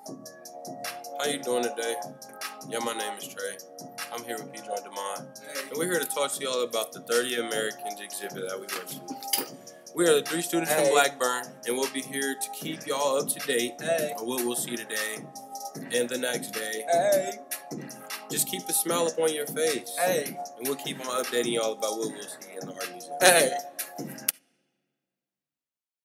How you doing today? Yeah, my name is Trey. I'm here with Pedro and Damon. And we're here to talk to y'all about the 30 Americans exhibit that we went to. We are the 3 students from Blackburn, and we'll be here to keep y'all up to date on what we'll see today and the next day. Just keep a smile up on your face. And we'll keep on updating y'all about what we'll see in the art museum.